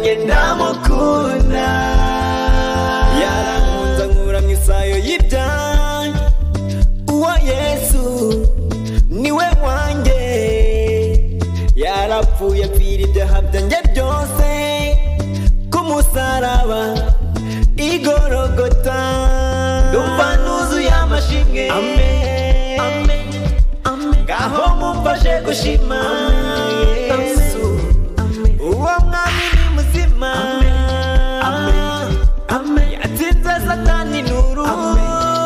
nanjye ndamukunda. Yarankunze ankura mu isayo y'ibyaha, uwo Yesu niwe wanjye. Yarapfuye apfira ibyaha byanjye byose ku musaraba i Golgotha. Ndumva nuzuye amashimwe, amen, amen, amen. Ngaho mumfashe gushima Yesu, uwo mwami ni muzima, amen, amen. Yatsinze Satani n'urupfu.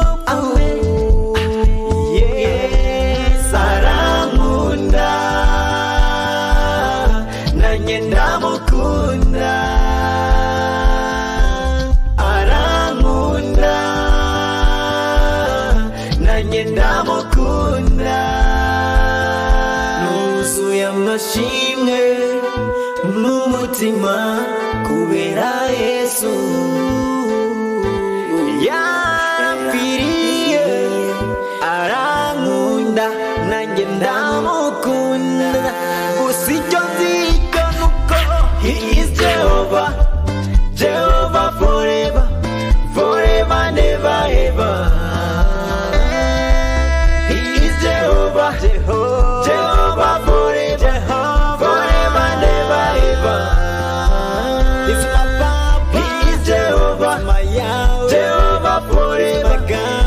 Yesu arankunda, nanjye ndamukunda. Arankunda, nanjye ndamukunda. Nuzuye amashimwe mu mutima kubera Yesu. Yapfiriye arankunda, nanjye ndamukunda. Gusa icyo nzi cyo nuko He is Jehovah, Jehovah forever, forever never ever. He is Jehovah, Jehovah forever, forever never ever. He's my Papa, He is Jehovah, my Yahweh, Jehovah forever.